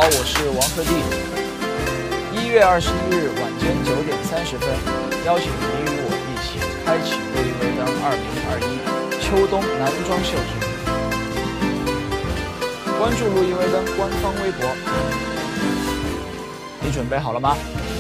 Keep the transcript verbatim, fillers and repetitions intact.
我是王鹤棣。一月二十一日晚间九点三十分，邀请您与我一起开启路易威登二零二一秋冬男装秀之旅。关注路易威登官方微博，你准备好了吗？